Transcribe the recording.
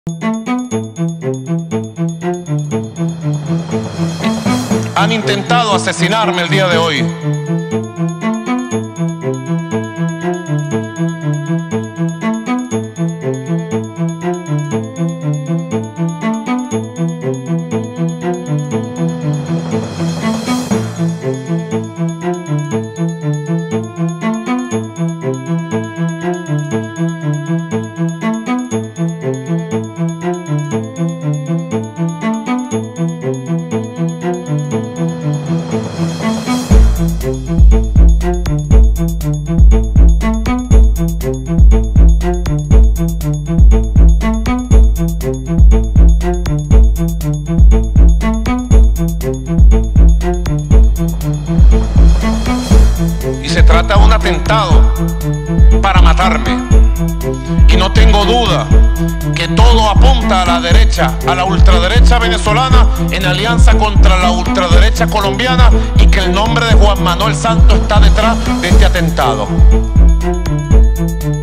Han intentado asesinarme el día de hoy. Y se trata de un atentado para matarme. Y no tengo duda que todo apunta a la derecha, a la ultraderecha venezolana en alianza contra la ultraderecha colombiana, y que el nombre de Juan Manuel Santos está detrás de este atentado.